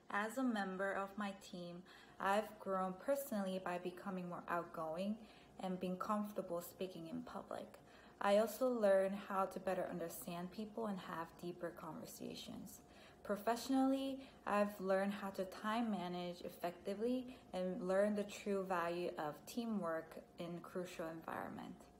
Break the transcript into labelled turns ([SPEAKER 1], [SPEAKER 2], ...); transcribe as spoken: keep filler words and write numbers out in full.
[SPEAKER 1] As a member of my team, I've grown personally by becoming more outgoing and being comfortable speaking in public. I also learned how to better understand people and have deeper conversations. Professionally, I've learned how to time manage effectively and learn the true value of teamwork in crucial environment.